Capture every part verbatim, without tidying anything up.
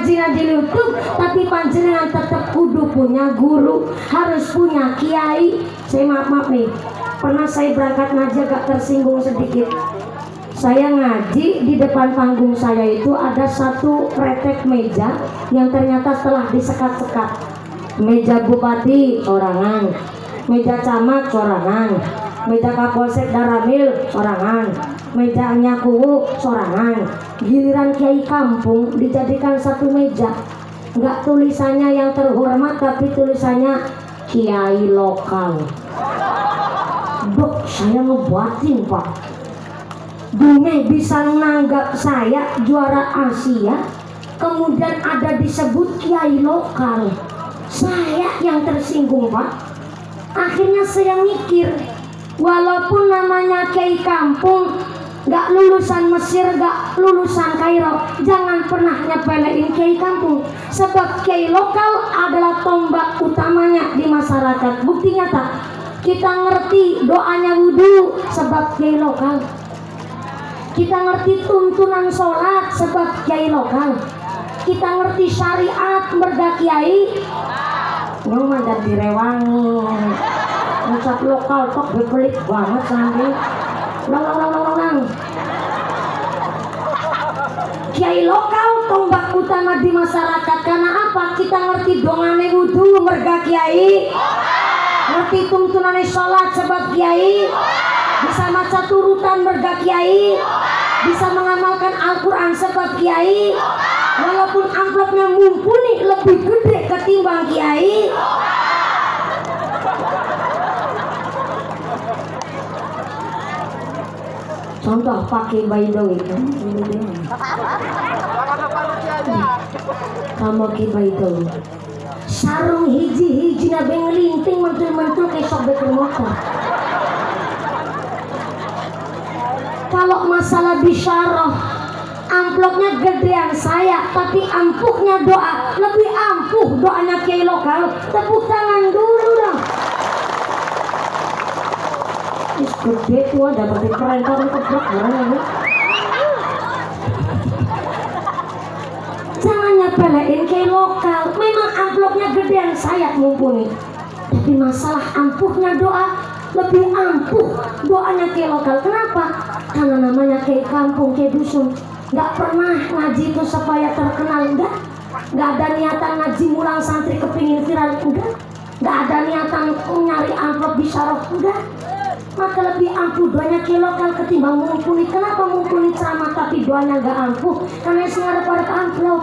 ngaji-ngaji YouTube, tapi panjenengan tetap kudu punya guru, harus punya kiai. Saya maaf-maaf nih, pernah saya berangkat ngaji agak tersinggung sedikit. Saya ngaji di depan panggung saya itu ada satu retek meja yang ternyata setelah disekat-sekat. Meja bupati sorangan, meja camat sorangan, meja kapolsek Daramil sorangan, meja nyakuwu sorangan. Giliran kiai kampung dijadikan satu meja, nggak tulisannya yang terhormat tapi tulisannya kiai lokal. Dok, saya ngebuatin pak, Dume bisa nanggap saya juara Asia, kemudian ada disebut kiai lokal. Saya yang tersinggung pak. Akhirnya saya mikir, walaupun namanya kiai kampung, gak lulusan Mesir, gak lulusan Kairo, jangan pernah nyepelein kiai kampung. Sebab kiai lokal adalah tombak utamanya di masyarakat. Bukti nyata, kita ngerti doanya wudhu sebab kiai lokal, kita ngerti tuntunan sholat sebab kiai lokal, kita ngerti syariat merga kiai. Yang mandat direwangi ngucap lokal kok bepelik banget sampai lang lang lang lang lang. Kiai lokal tombak utama di masyarakat. Karena apa? Kita ngerti dongane wudhu merga kiai, ngerti tuntunane sholat sebab kiai, bisa maca turutan merga kiai, bisa mengamalkan Al-Quran sebab kiai. Walaupun amplopnya mumpuni lebih gede ketimbang kiai. Contoh pakai baido itu, kamu pakai baido, sarung hiji-hiji nabe ngelinting mentul-mentul kayak sok beker motor. Kalau masalah bisyarah, amplopnya gedean saya, tapi ampuhnya doa lebih ampuh doanya kiai lokal. Tepuk tangan dulu dong. Is gede tuh ada berarti keren kan keblok ini. Jangan nyepelein kiai lokal. Memang amplopnya gedean saya mumpuni, tapi masalah ampuhnya doa lebih ampuh doanya kiai lokal. Kenapa? Karena namanya kiai kampung, kiai dusun. Gak pernah ngaji itu supaya terkenal, enggak. Gak ada niatan ngaji mulang santri kepingin viral, enggak. Gak ada niatan nyari amplop bisyarah, enggak. Maka lebih ampuh doanya kiai lokal ketimbang mumpuni. Kenapa mumpuni ceramah tapi doanya gak ampuh? Karena sih ngarep pada amplop.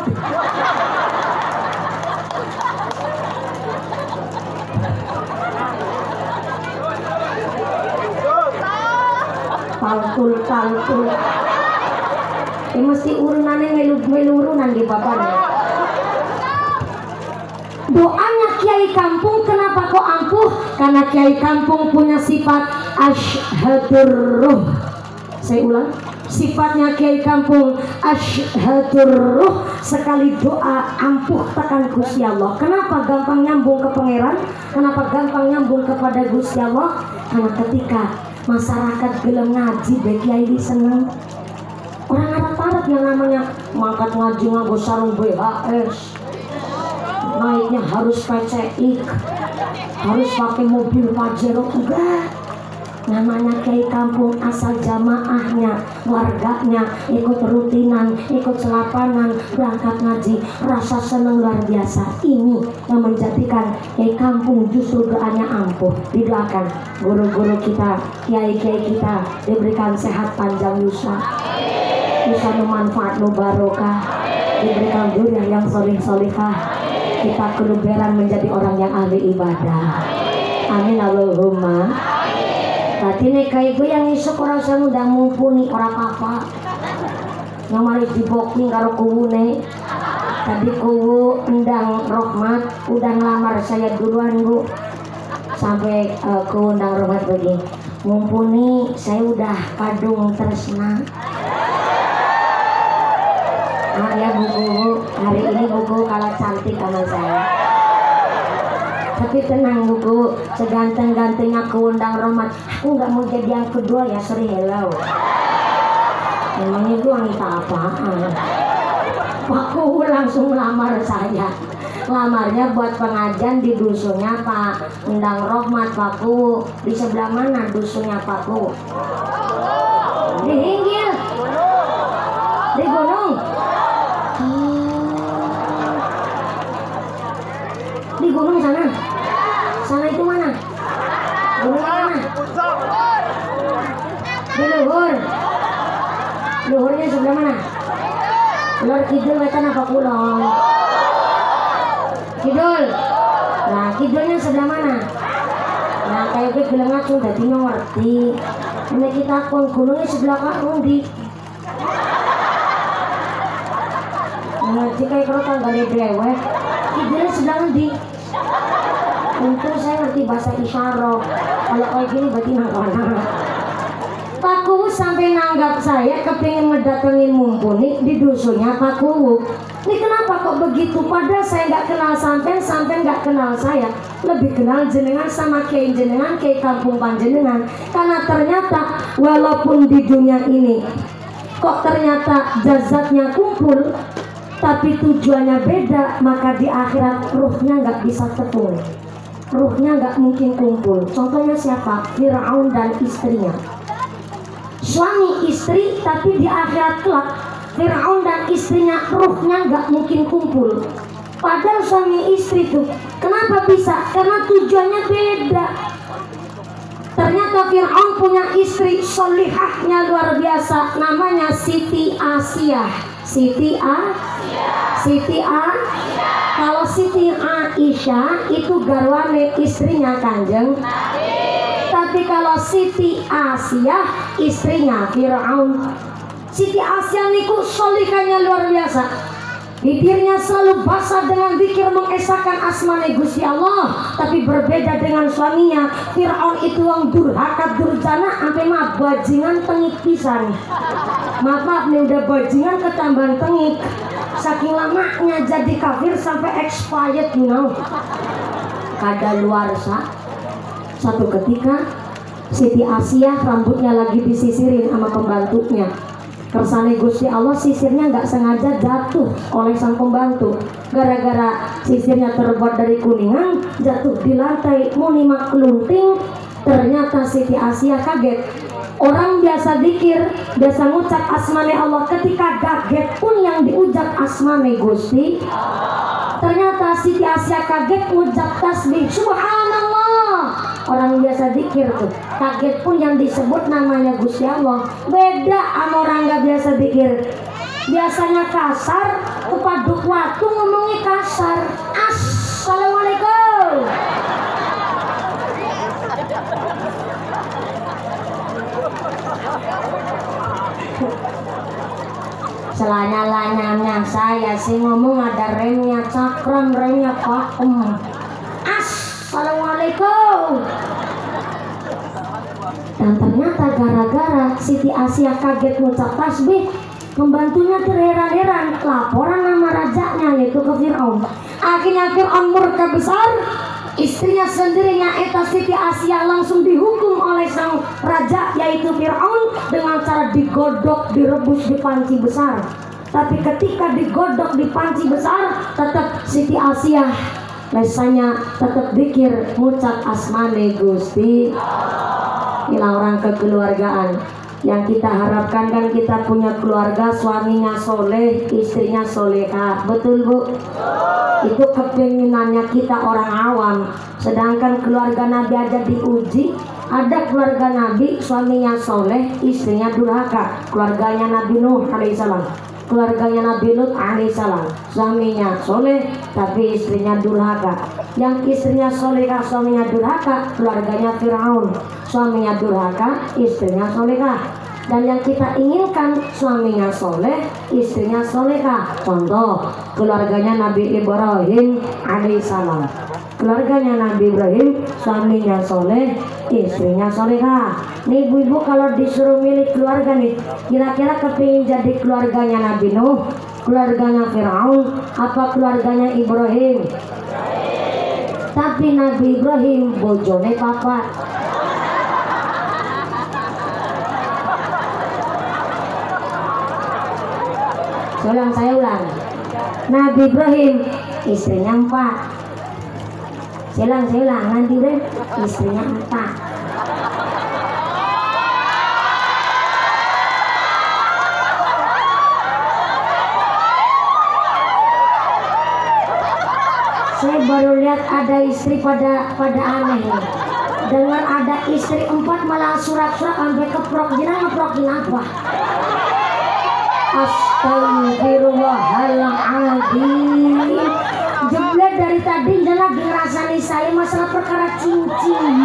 Paltul-paltul. Eh mesti urunannya melu-melurunan di bapaknya. Doanya kiai kampung kenapa kok ampuh? Karena kiai kampung punya sifat asyhadur ruh. Saya ulang, sifatnya kiai kampung asyhadur ruh. Sekali doa ampuh tekan Gusti Allah. Kenapa gampang nyambung ke pangeran? Kenapa gampang nyambung kepada Gusti Allah? Karena ketika masyarakat gelem ngaji be kiai seneng. Orang Arab-Arab yang namanya mangkat ngaji nganggo sarung B H S, naiknya harus P C I, harus pakai mobil Pajero, enggak. Namanya kiai kampung asal jamaahnya, warganya ikut rutinan, ikut selapanan, berangkat ngaji, rasa senang luar biasa. Ini yang menjadikan kiai kampung justru doanya ampuh. Didoakan guru-guru kita, kiai-kiai kita diberikan sehat panjang yusa, bisa bermanfaat barokah, diberikan zuriat yang solih-solihah, kita keluberan menjadi orang yang ahli ibadah. Amin Allahumma. Tadi nih kayak gue yang isuk orang saya udah mumpuni orang apa, yang mari diboking karo kuwune. Tadi kuwu endang Rohmat udah ngelamar saya duluan bu, sampai uh, kuwu endang Rohmat begini. Mumpuni saya udah kadung tresna. Nah ya buku, hari ini buku kalah cantik sama saya. Tapi tenang buku, seganteng-gantengnya keundang Rohmat, aku nggak mau jadi yang kedua ya, sorry hello. Memangnya gue wanita apaan? Pak Kuwu langsung lamar saya. Lamarnya buat pengajian di dusunnya Pak Endang Rohmat Pak Kuwu. Di sebelah mana dusunnya Pak Kuwu? Di Hinggil. Di gunung. Di gunung sana. Sana itu mana? Gunung mana? Di luhur. Luhurnya sebelah mana? Lor kidul wetan apa kulon? Kidul. Nah, kidulnya sebelah mana? Nah, kayak gue bilang ngacung dadi ngerti. Ini kita kon gunungnya sebelah kanan di. Nah, jika kalau kan gak ada brewek, kidulnya sebelah di. Untung saya ngerti bahasa isyarat. Kalau kayak gini berarti nangkana. Pak Kuwu sampai nanggap saya kepingin mendatengin mumpuni di dusunnya Pak Kuwu. Ini kenapa kok begitu? Padahal saya nggak kenal sampai sampai nggak kenal saya. Lebih kenal jenengan sama kiai jenengan, kiai kampung panjenengan. Karena ternyata walaupun di dunia ini kok ternyata jazatnya kumpul, tapi tujuannya beda, maka di akhirat ruhnya nggak bisa ketemu. Ruhnya nggak mungkin kumpul. Contohnya siapa? Firaun dan istrinya. Suami istri, tapi di akhirat kelak Firaun dan istrinya ruhnya nggak mungkin kumpul. Padahal suami istri tuh kenapa bisa? Karena tujuannya beda. Ternyata Firaun punya istri solihahnya luar biasa, namanya Siti Asia. Siti A, Siti A. Kalau Siti Aisyah itu garwane istrinya Kanjeng Nabi. Tapi kalau Siti Asia istrinya Firaun. Siti Asia niku solihahnya luar biasa. Bibirnya selalu basah dengan zikir mengesahkan asmane Gusti Allah. Tapi berbeda dengan suaminya Firaun itu wong durhaka durjana sampai mah bajingan tengik pisan. Maaf, maaf nih udah bajingan ketambahan tengik. Saking lamanya jadi kafir sampai expired, you know. Kadaluarsa. Satu ketika Siti Asia rambutnya lagi disisirin sama pembantunya. Kersane Gusti Allah sisirnya nggak sengaja jatuh oleh sang pembantu. Gara-gara sisirnya terbuat dari kuningan, jatuh di lantai muni maklunting. Ternyata Siti Asia kaget. Orang biasa dikir, biasa ngucap asmane Allah, ketika kaget pun yang diucap asmane Gusti. Ternyata Siti Asia kaget ngucap tasbih Subhanallah. Orang biasa dikir tuh kaget pun yang disebut namanya Gusti Allah. Beda sama orang nggak biasa dikir. Biasanya kasar, kepaduk waktu ngomongnya kasar. Assalamualaikum. Selanya-lanyanya saya sih ngomong ada remnya cakram, remnya pakem. Assalamualaikum. Dan ternyata gara-gara Siti Asia kaget ngucap tasbih, pembantunya terheran-heran, laporan nama rajanya yaitu ke Firaun. Akhirnya Firaun murka besar, istrinya sendirinya eta Siti Asia langsung dihukum oleh sang raja yaitu Firaun dengan cara digodok, direbus di panci besar. Tapi ketika digodok di panci besar, tetap Siti Asia lesanya tetap dikir ngucap asmane Gusti. Inilah orang kekeluargaan yang kita harapkan. Kan kita punya keluarga, suaminya soleh, istrinya soleha, betul Bu? Itu kepinginannya kita orang awam. Sedangkan keluarga Nabi aja diuji. Ada keluarga Nabi, suaminya soleh, istrinya durhaka. Keluarganya Nabi Nuh alaihissalam, keluarganya Nabi Lut alaihissalam, suaminya soleh tapi istrinya durhaka. Yang istrinya solehah, suaminya durhaka, keluarganya Firaun, suaminya durhaka, istrinya solehah. Dan yang kita inginkan suaminya soleh, istrinya solehah. Contoh keluarganya Nabi Ibrahim alaihissalam, keluarganya Nabi Ibrahim, suaminya soleh, istrinya solehah. Nih ibu-ibu kalau disuruh milih keluarga nih, kira-kira kepingin jadi keluarganya Nabi Nuh, keluarganya Firaun, apa keluarganya Ibrahim? Tapi Nabi Ibrahim bojone papat. Saya ulang, saya ulang. Nabi Ibrahim istrinya empat. Silang silang Nabi Ibrahim istrinya empat. Saya baru lihat ada istri pada pada aneh nih. Dengar ada istri empat malah surat-surat sampai keprok. Jenang ngeprokin apa? Astagfirullahaladzim. Jeblet dari tadi jangan lagi ngerasani saya masalah perkara cincin.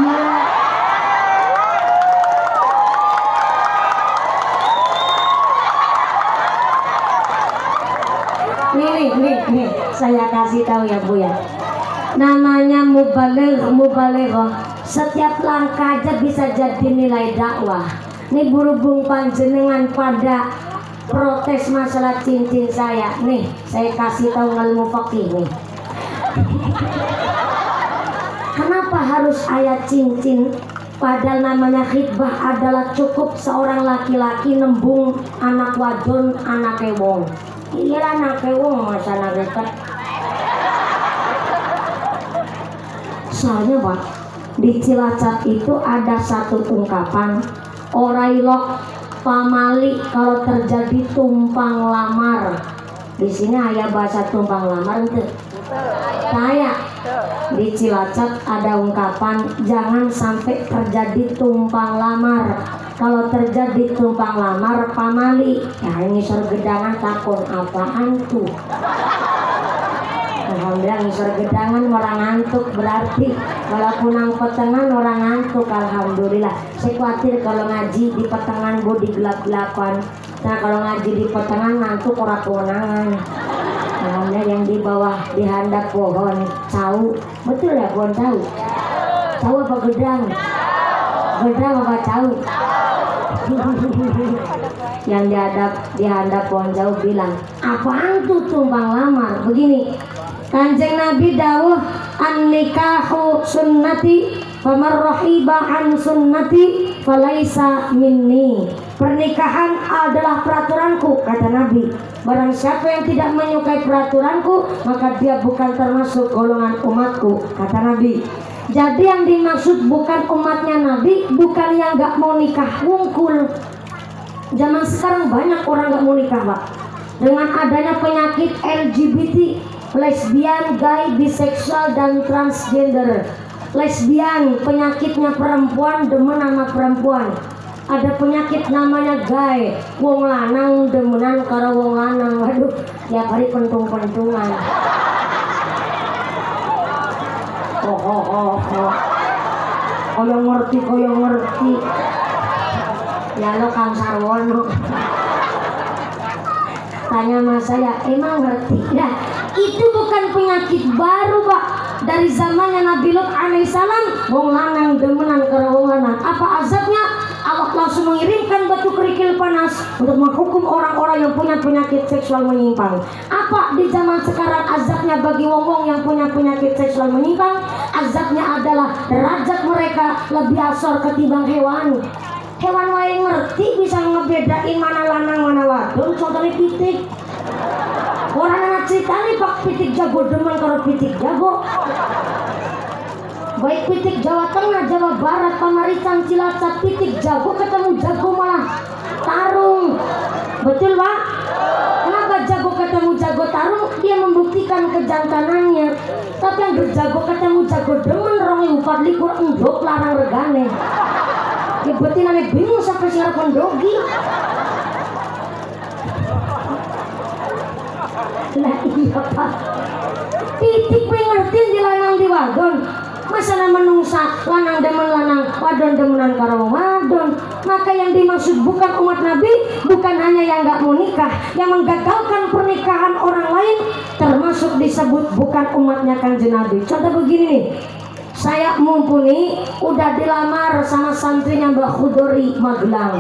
Nih, nih, nih, saya kasih tahu ya Bu ya. Namanya mubaligh, mubalighah. Setiap langkah aja bisa jadi nilai dakwah. Nih berhubung panjenengan pada protes masalah cincin saya. Nih, saya kasih tahu ilmu fakih nih. Kenapa harus ayat cincin? Padahal namanya khitbah adalah cukup seorang laki-laki nembung anak wadon, anak wong. Iya anak wong masa anak dekat. Soalnya Pak, di Cilacap itu ada satu ungkapan orailok pamali kalau terjadi tumpang lamar. Di sini ayah bahasa tumpang lamar itu. Kayak di Cilacap ada ungkapan jangan sampai terjadi tumpang lamar. Kalau terjadi tumpang lamar pamali, ya ini sergedangan takon apaan tuh? Alhamdulillah ngisor gedangan orang ngantuk, berarti walaupun nang petengan orang ngantuk. Alhamdulillah. Saya khawatir kalau ngaji di petengan bu di gelap-gelapan. Nah kalau ngaji di petengan ngantuk orang kewenangan. Alhamdulillah yang di bawah di handap pohon cau, betul ya pohon cau? Cau apa gedang? Gedang apa cau? Yang dihadap di handap pohon jauh bilang apaan tuh tumpang lamar? Begini, Kanjeng Nabi dawuh an nikahu sunnati famar rahiba an sunnati falaisa minni. Pernikahan adalah peraturanku, kata Nabi. Barang siapa yang tidak menyukai peraturanku, maka dia bukan termasuk golongan umatku, kata Nabi. Jadi yang dimaksud bukan umatnya Nabi, bukan yang gak mau nikah wungkul. Zaman sekarang banyak orang gak mau nikah Pak. Dengan adanya penyakit L G B T, lesbian, gay, biseksual, dan transgender. Lesbian, penyakitnya perempuan demen sama perempuan. Ada penyakit namanya gay, wong lanang demenan karo wong lanang. Waduh, tiap hari pentung-pentungan. Oh, oh, oh, oh. Koyo ngerti, koyo ngerti. Ya lo Kang Sarwono. Tanya sama saya, emang ngerti? Nah, itu bukan penyakit baru Pak. Dari zamannya Nabi Lut alaihissalam, wong lanang demenan karo wong lanang. Apa azabnya? Allah langsung mengirimkan batu kerikil panas untuk menghukum orang-orang yang punya penyakit seksual menyimpang. Apa di zaman sekarang azabnya bagi wong-wong yang punya penyakit seksual menyimpang? Azabnya adalah derajat mereka lebih asor ketimbang hewan. Hewan wae ngerti bisa ngebedain mana lanang mana wadon. Contohnya pitik. Orang anak cerita nih Pak pitik jago demen kalau pitik jago. Baik pitik Jawa Tengah, Jawa Barat, Pamarican, Cilacap, pitik jago ketemu jago malah tarung. Betul Pak? Kenapa jago ketemu jago tarung? Dia membuktikan kejantanannya. Tapi yang berjago ketemu jago demen rongi upat likur endok larang regane. Ya betul aneh bingung sampai siar kondogi. Lah iya Pak. Pitik pengertiin di lanang di wadon. Masalah menungsa lanang demen lanang, wadon demenan karo wadon. Maka yang dimaksud bukan umat Nabi, bukan hanya yang gak mau nikah, yang menggagalkan pernikahan orang lain termasuk disebut bukan umatnya Kanjeng Nabi. Contoh begini nih, saya mumpuni udah dilamar sama santrinya Mbak Khudori Magelang.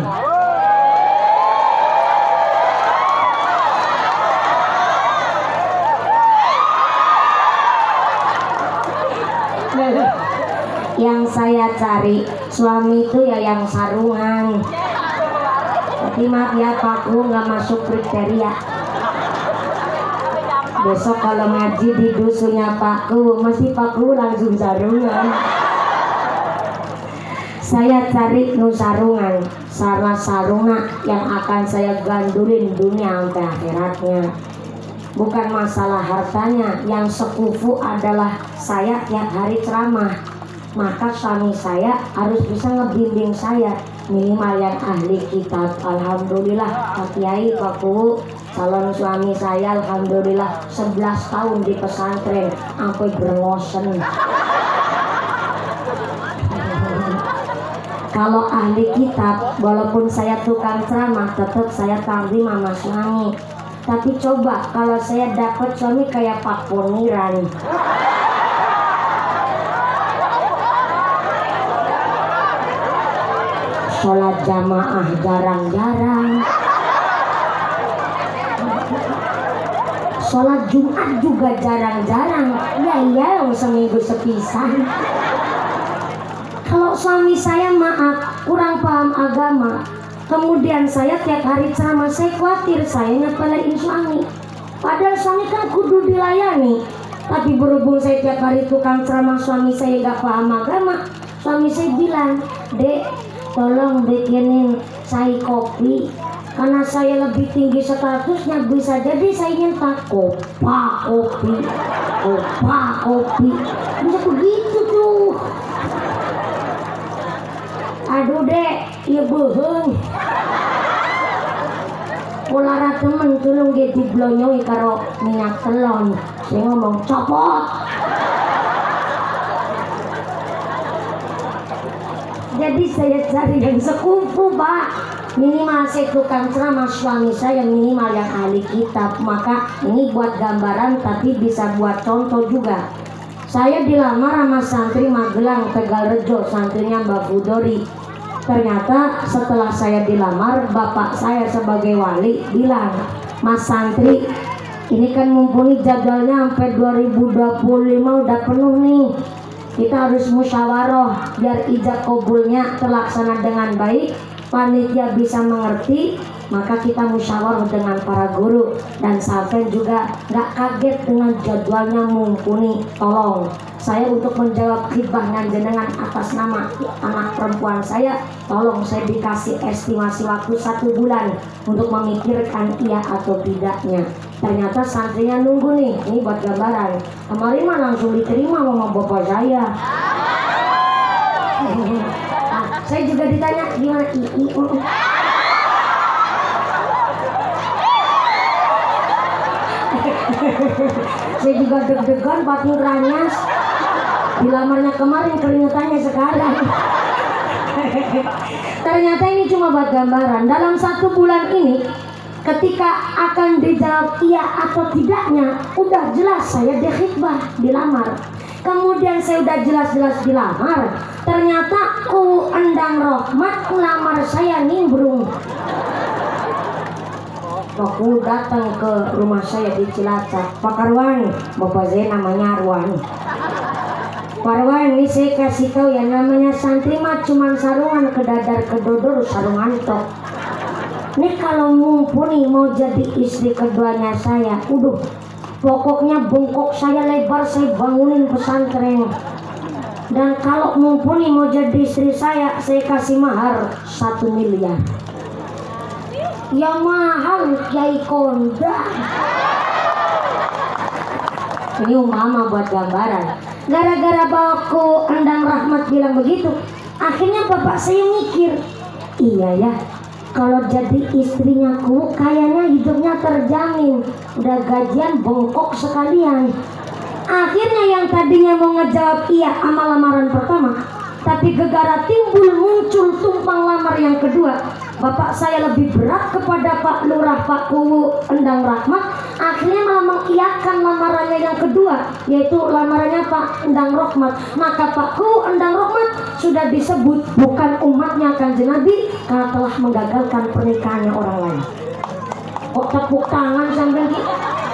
Yang saya cari suami itu ya yang sarungan. Tapi maaf ya Pak, lu nggak masuk kriteria. besok kalau ngaji di dusunnya Pak Ku, mesti Pak Ku langsung sarungan. Saya cari nu sarungan, sarana saruna yang akan saya gandulin dunia sampai akhiratnya. Bukan masalah hartanya, yang sekufu adalah saya tiap hari ceramah. Maka suami saya harus bisa ngebimbing saya, minimal yang ahli kitab. Alhamdulillah Pak Kiai, Pak Ku, calon suami saya alhamdulillah sebelas tahun di pesantren sampai berengosen. Kalau ahli kitab, walaupun saya tukang ceramah, tetap saya takdim sama suami. Tapi coba kalau saya dapat suami kayak Pak Poniran, sholat jamaah jarang-jarang, sholat Jumat juga jarang-jarang, ya iya yang seminggu sepisan. Kalau suami saya maaf kurang paham agama, kemudian saya tiap hari ceramah, saya khawatir saya nyepelein suami. Padahal suami kan kudu dilayani. Tapi berhubung saya tiap hari tukang ceramah, suami saya gak paham agama. Suami saya bilang, Dek, tolong bikinin saya kopi, karena saya lebih tinggi statusnya, bisa jadi saya nyentak kopa kopi, kopa kopi. Bisa begitu tuh. Aduh dek, iya bohong. Polara temen tulung dia diblonyoi karo minyak telon. Saya ngomong copot. Jadi saya cari yang sekufu Pak. Minimal saya tukang ceramah, suami saya minimal yang ahli kitab. Maka ini buat gambaran tapi bisa buat contoh juga. Saya dilamar sama santri Magelang Tegalrejo, santrinya Mbak Budori. Ternyata setelah saya dilamar, bapak saya sebagai wali bilang, Mas santri, ini kan mumpuni jadwalnya sampai dua ribu dua puluh lima udah penuh nih. Kita harus musyawarah biar ijab kabulnya terlaksana dengan baik, panitia bisa mengerti. Maka kita musyawarah dengan para guru, dan sampai juga gak kaget dengan jadwalnya mumpuni. Tolong saya untuk menjawab khidbah jenengan atas nama anak perempuan saya, tolong saya dikasih estimasi waktu satu bulan untuk memikirkan iya atau tidaknya. Ternyata santrinya nunggu nih, ini buat gambaran. Kemarin mah langsung diterima sama bapak saya. Nah, saya juga ditanya gimana i, i, uh. Saya juga deg-degan pakai ranyas. Dilamarnya kemarin, keringetannya sekarang. Ternyata ini cuma buat gambaran. Dalam satu bulan ini, ketika akan dijawab iya atau tidaknya, udah jelas saya dikhidbah, dilamar. Kemudian saya udah jelas-jelas dilamar. Ternyata ku Endang Rohmat melamar saya nimbrung. Waktu datang ke rumah saya di Cilacap, Pak Karwan, bapak saya namanya Arwan. Pak Arwan, ini saya kasih tahu ya, namanya santri mah cuman sarungan ke dadar ke dodor, sarungan tok. Ini kalau mumpuni mau jadi istri keduanya saya, udah pokoknya bengkok saya lebar, saya bangunin pesantren. Dan kalau mumpuni mau jadi istri saya, saya kasih mahar satu miliar. Ya mahal Kiai Konda. Ini umpama buat gambaran. Gara-gara bawaku Endang Rahmat bilang begitu, akhirnya bapak saya mikir, iya ya, kalau jadi istrinya ku kayaknya hidupnya terjamin, udah gajian bongkok sekalian. Akhirnya yang tadinya mau ngejawab iya sama lamaran pertama, tapi gegara timbul muncul tumpang lamar yang kedua. Bapak saya lebih berat kepada Pak Lurah Pak Kuwu Endang Rahmat, akhirnya malah mengiyakan lamarannya yang kedua, yaitu lamarannya Pak Endang Rahmat. Maka Pak Kuwu Endang Rahmat sudah disebut bukan umatnya Kanjeng Nabi karena telah menggagalkan pernikahannya orang lain. Kok tepuk tangan sampai gitu?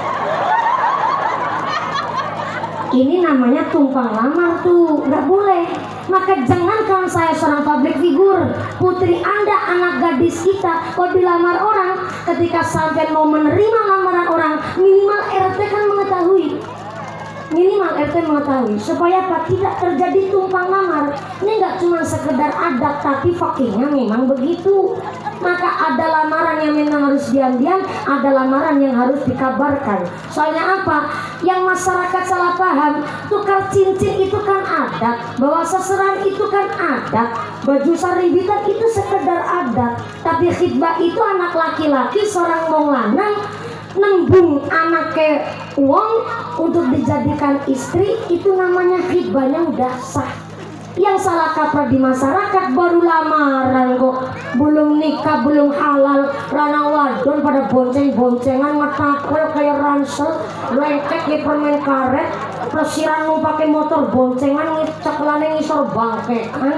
Ini namanya tumpang lamar tuh, nggak boleh. Maka jangankan saya seorang public figure, putri Anda, anak gadis kita, kok dilamar orang, ketika sampai mau menerima lamaran orang, minimal R T kan mengetahui. Minimal R T mengetahui supaya apa? Tidak terjadi tumpang lamar. Ini nggak cuma sekedar adat, tapi fakihnya memang begitu. Maka ada lamaran yang memang harus diam-diam, ada lamaran yang harus dikabarkan. Soalnya apa? Yang masyarakat salah paham, tukar cincin itu kan adat, bawa seseran itu kan adat, baju saribitan itu sekedar adat. Tapi khidbah itu anak laki-laki seorang wong lanang nembung anak ke uang untuk dijadikan istri, itu namanya khidbahnya udah sah. Yang salah kaprah di masyarakat baru lamaran kok, belum nikah, belum halal, lanang wadon pada bonceng-boncengan ngetapel kayak ransel, lengket kayak permen karet, persiran mau pakai motor boncengan ngecek lane ngisor bangke kan,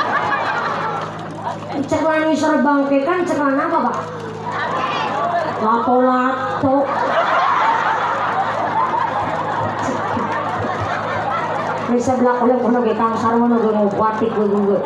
cek lane ngisor bangke kan, cek lane apa pak? Lato-lato. Bisa belak oleh kono ge kang sarwono ge batik gue.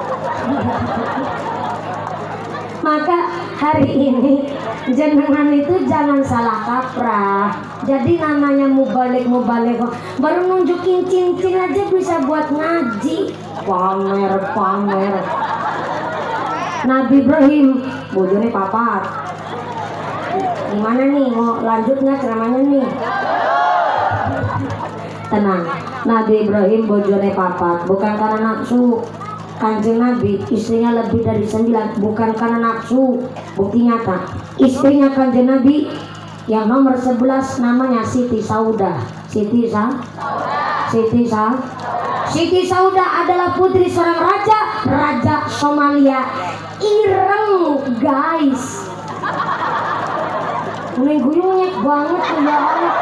Maka hari ini jenengan itu jangan salah kaprah. Jadi namanya mubalik mubalik baru nunjukin cincin aja bisa buat ngaji. Pamer pamer. Nabi Ibrahim bojone papat. Gimana nih, mau lanjut nggak ceramahnya nih? Tenang, Nabi Ibrahim bojone papat bukan karena nafsu. Kanjeng Nabi istrinya lebih dari sembilan bukan karena nafsu. Bukti nyata, istrinya Kanjeng Nabi yang nomor sebelas namanya Siti Saudah. Siti Sa Siti Sa Siti Saudah adalah putri seorang raja, Raja Somalia. Ireng guys. Mending guyungnya banget ya Allah.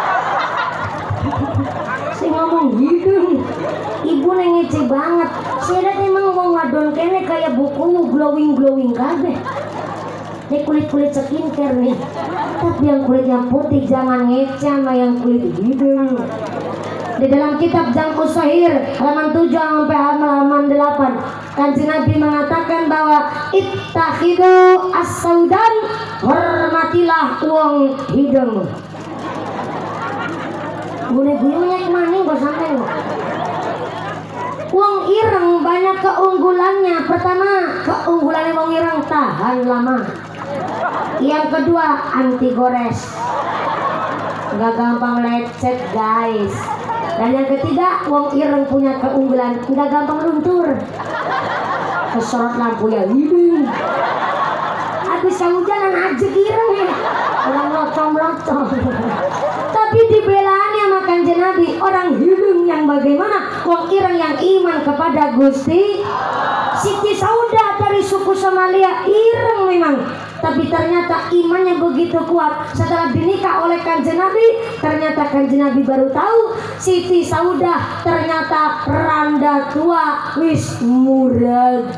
Saya ngomong hidung, ibu ngece banget. Saya emang mau ngadon kene kayak buku glowing glowing kabeh. Ini kulit kulit skincare nih. Tapi yang kulitnya putih jangan ngece sama yang kulit hidung. Di dalam kitab Jam'us Shahir halaman tujuh sampai halaman delapan, Kanjeng Nabi mengatakan bahwa ittakhidu as-saudan, hormatilah uang hidung. Gune-gunenya kemana gak sampai loh. Uang ireng banyak keunggulannya. Pertama, keunggulannya uang ireng tahan lama. Yang kedua, anti gores, gak gampang lecet guys. Dan yang ketiga, uang ireng punya keunggulan nggak gampang luntur. Kesorot lampu ya hidung. Habis kehujanan aja ireng ya. Orang locong-locong. Tapi dibelaannya makan Nabi orang hidung yang bagaimana? Uang ireng yang iman kepada Gusti. Siti Saudah dari suku Somalia ireng memang. Tapi ternyata imannya begitu kuat. Setelah dinikah oleh Kanjeng Nabi, ternyata Kanjeng Nabi baru tahu Siti Saudah ternyata randa tua wis murag.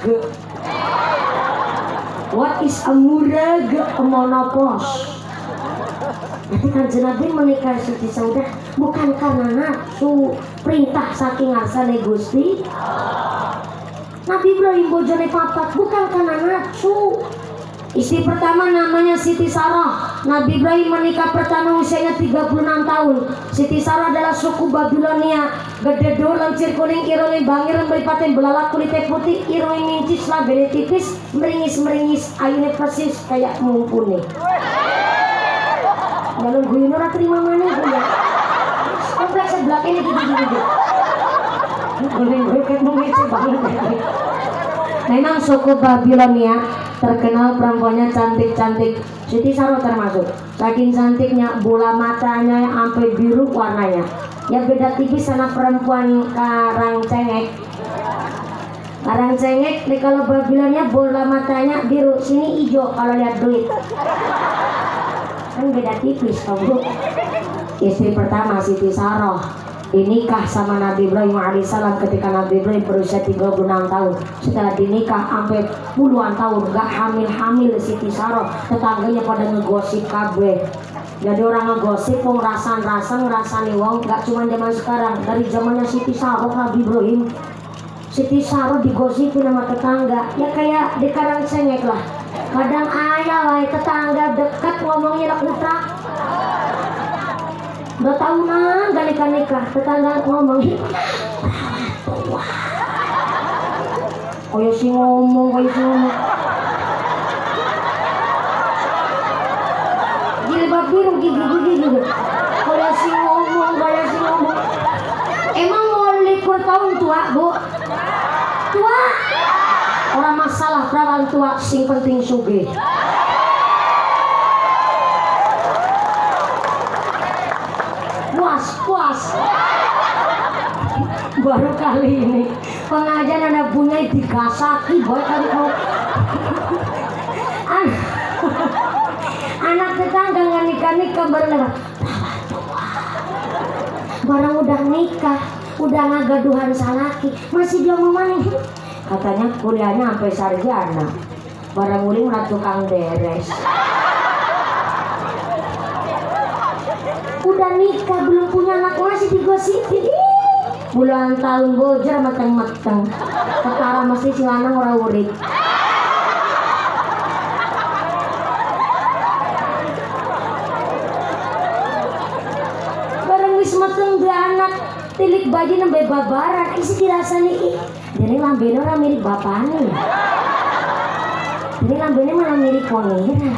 What is a murag? A monopause. Jadi Kanjeng Nabi menikah Siti Saudah bukan karena nafsu, perintah saking arsane Gusti. Nabi Ibrahim bojone papat bukan karena nafsu. Istri pertama namanya Siti Sarah. Nabi Ibrahim menikah pertama usianya tiga puluh enam tahun. Siti Sarah adalah suku Babilonia. Gede do lancir kuning irone bangir meripaten belalak kulitnya putih irone mincis labele tipis meringis-meringis ayune persis kayak mumpuni. Lalu gue ora terima mana gue ya. Kompleks sebelah ini gitu-gitu. Gue kayak mau ngece banget. Memang suku Babilonia terkenal perempuannya cantik-cantik. Siti Sarah termasuk. Saking cantiknya bola matanya sampai biru warnanya. Ya beda tipis sama perempuan Karang Cengek. Karang Cengek nih kalau Babilonia bola matanya biru, sini hijau kalau lihat duit. Kan beda tipis kamu. Istri pertama Siti Sarah dinikah sama Nabi Ibrahim alaihissalam ketika Nabi Ibrahim berusia tiga puluh enam tahun. Setelah dinikah sampai puluhan tahun gak hamil-hamil Siti Sarah. Tetangganya pada ngegosip kabeh. Jadi orang ngegosip mau ngerasan-rasan ngerasani wong gak cuma zaman sekarang. Dari zamannya Siti Sarah Nabi Ibrahim, Siti Sarah digosipin sama tetangga. Ya kayak di Karang Cengek lah. Kadang ayah wae tetangga dekat ngomongnya lah utrak. Udah tahunan gak nikah-nikah, tetangga ngomong tua. Kaya si ngomong, kaya si ngomong. Jilbab biru gigi-gigi juga. Kaya si ngomong, kaya si ngomong. Emang mau likur tahun tua, Bu? Tua? Orang masalah perawan tua, sing penting sugih. Puas, puas. Baru kali ini pengajian anak punya digasaki boy kali kau. An anak tetangga nggak nikah nikah baru lewat. Barang udah nikah, udah ngagaduhan salaki, masih belum mau maning. Katanya kuliahnya sampai sarjana. Barang uling lah tukang beres. Udah nikah belum punya anak masih digosipin. Bulan tahun bojar meteng-meteng. Ketara mesti si lanang ora urip. Bareng wis meteng dua anak, tilik bayi nembe babaran isi dirasani ih. Jadi lambene ora mirip bapaknya. Jadi lambene malah mirip ponira.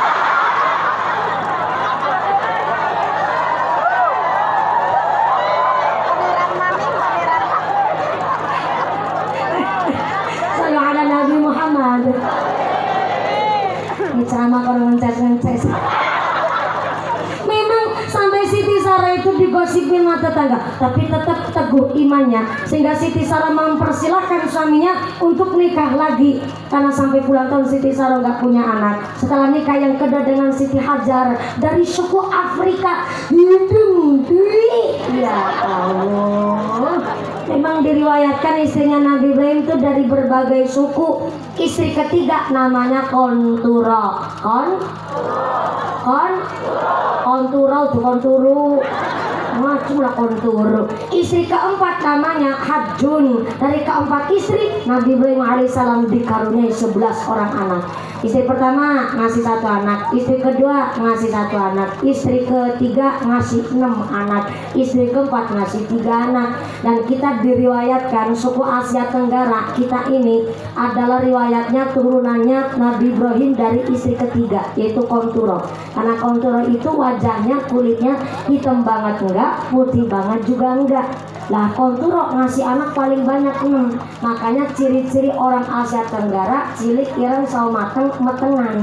Ceramah orang ngeces-ngeces. Memang sampai Siti Sarah itu digosipin mata tetangga, tapi tetap teguh imannya sehingga Siti Sarah mempersilahkan suaminya untuk nikah lagi. Karena sampai puluhan tahun Siti Sarah nggak punya anak. Setelah nikah yang kedua dengan Siti Hajar dari suku Afrika, hidung dui. Ya Allah. Memang diriwayatkan istrinya Nabi Ibrahim itu dari berbagai suku. Istri ketiga namanya Konturo. Kon? Kon? Konturo tuh konturu. Macam lah konturu. Istri keempat namanya Hajjun. Dari keempat istri Nabi Ibrahim alaihissalam dikaruniai sebelas orang anak. Istri pertama ngasih satu anak, istri kedua ngasih satu anak, istri ketiga ngasih enam anak, istri keempat ngasih tiga anak. Dan kita diriwayatkan suku Asia Tenggara kita ini adalah riwayatnya turunannya Nabi Ibrahim dari istri ketiga, yaitu Konturo. Karena Konturo itu wajahnya kulitnya hitam banget enggak, putih banget juga enggak. Lah Konturo ngasih anak paling banyak enam. Makanya ciri-ciri orang Asia Tenggara cilik ireng sawo mateng metengan.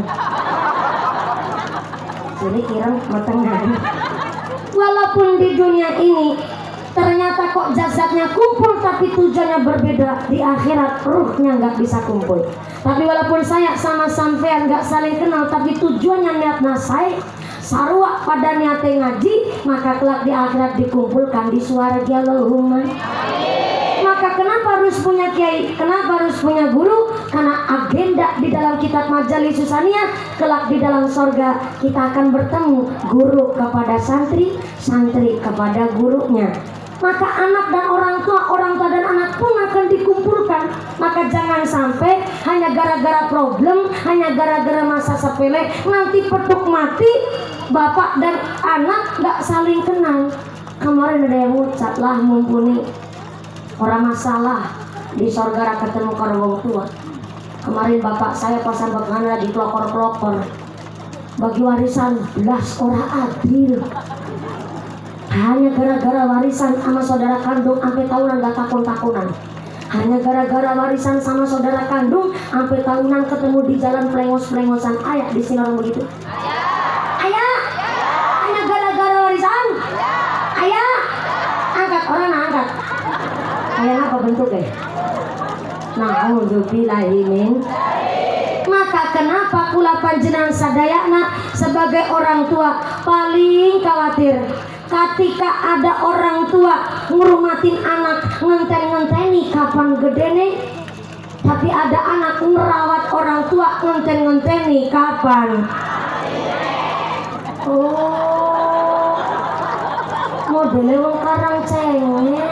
Cilik ireng metengan. Walaupun di dunia ini ternyata kok jasadnya kumpul tapi tujuannya berbeda, di akhirat ruhnya nggak bisa kumpul. Tapi walaupun saya sama sampean nggak saling kenal tapi tujuannya niatnya saya sarua pada niatnya ngaji, maka kelak di akhirat dikumpulkan di surga Allahumma. Maka kenapa harus punya kiai? Kenapa harus punya guru? Karena agenda di dalam kitab Majalis Susania, kelak di dalam sorga kita akan bertemu guru kepada santri, santri kepada gurunya. Maka anak dan orang tua, orang tua dan anak pun akan dikumpulkan. Maka jangan sampai hanya gara-gara problem, hanya gara-gara masa sepele, nanti peduk mati, bapak dan anak gak saling kenal. Kemarin ada yang ngucap lah mumpuni orang masalah di sorga ketemu karo wong tua. Kemarin bapak saya pasang bagaimana di pelopor-pelopor bagi warisan belas orang adil. Hanya gara-gara warisan sama saudara kandung sampai tahunan gak takun-takunan. Hanya gara-gara warisan sama saudara kandung sampai tahunan ketemu di jalan pelengos-pelengosan. Ayah di sini orang begitu. Ayah, hanya gara-gara warisan. Ayah, angkat orang angkat. Ayah apa bentuknya? Na'udzubillahimin. Maka kenapa kula panjenengan sadayana sebagai orang tua paling khawatir ketika ada orang tua ngurmatin anak ngenten-ngenteni kapan gedene, tapi ada anak merawat orang tua ngenten-ngenteni kapan. Oh, modelnya wong karang cengeng.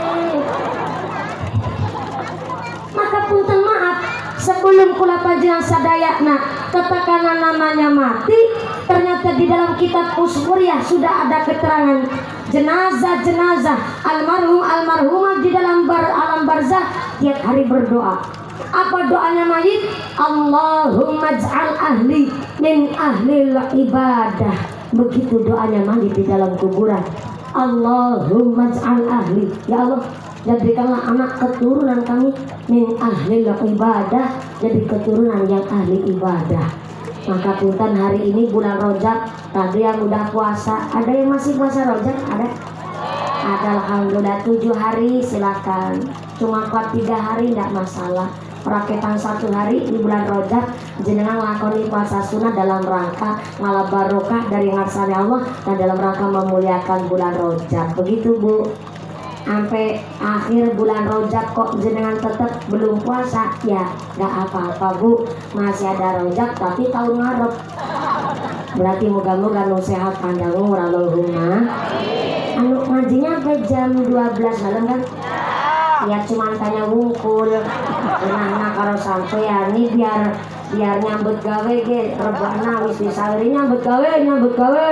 Maka punten maaf sebelum kula panjenengan sadayana katakanlah namanya mati, ternyata ternyata di dalam kitab Usmuriyah sudah ada keterangan jenazah-jenazah almarhum almarhumah di dalam bar, alam barzah tiap hari berdoa. Apa doanya mayit? Allahumma ij'al ahli min ahlil ibadah. Begitu doanya mayit di dalam kuburan. Allahumma ij'al ahli, ya Allah, jadikanlah anak keturunan kami min ahlil ibadah, jadi keturunan yang ahli ibadah. Maka punten hari ini bulan Rajab, tadi yang udah puasa, ada yang masih puasa Rajab? Ada? Ada, alhamdulillah. Tujuh hari silakan, cuma kuat tiga hari tidak masalah. Raketan satu hari di bulan Rajab jenengan lakoni puasa sunnah dalam rangka malah barokah dari ngarsane Allah dan dalam rangka memuliakan bulan Rajab. Begitu Bu. Sampai akhir bulan Rajab kok jenengan tetap belum puasa, ya gak apa-apa Bu, masih ada Rajab tapi tahun ngarep. Berarti moga-moga nu sehat panjang umur Allahumma. Anu ngajinya sampai jam dua belas malam kan? Ya cuman tanya wungkul. Nah kalau sampai ya ini biar biar nyambut gawe ge rebana wis disawiri nyambut gawe nyambut gawe.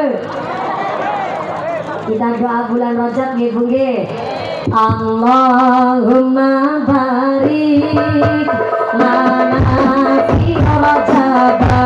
Kita doa bulan Rajab nggih Bu nggih. Allahumma barik lana fi Rajab